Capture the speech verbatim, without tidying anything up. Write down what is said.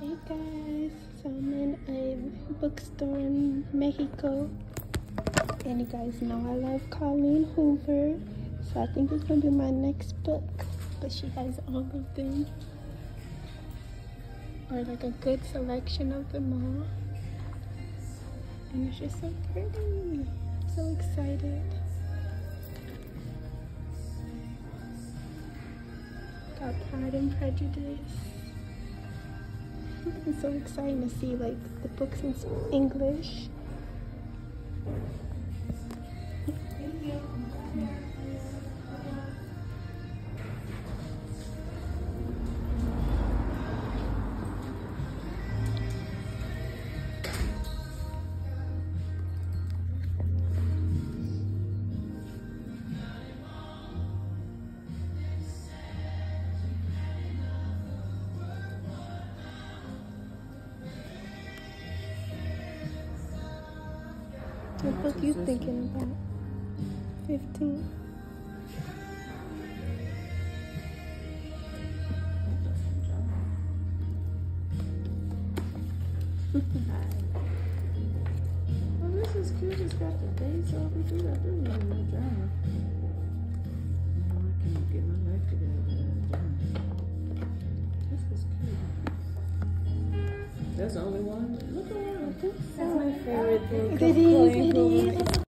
Hey guys, so I'm in a bookstore in Mexico, and you guys know I love Colleen Hoover, so I think it's gonna be my next book, but she has all of them, or like a good selection of them all, and it's just so pretty. I'm so excited. Got Pride and Prejudice. It's so exciting to see like the books in English. What book you thinking about? fifteen? Well, this is cute. It's got the dates all the way. I do need a new journal. No, I can't get my life together without a journal. This is cute. That's the only one? Look around. That's my favorite thing. It is, it is.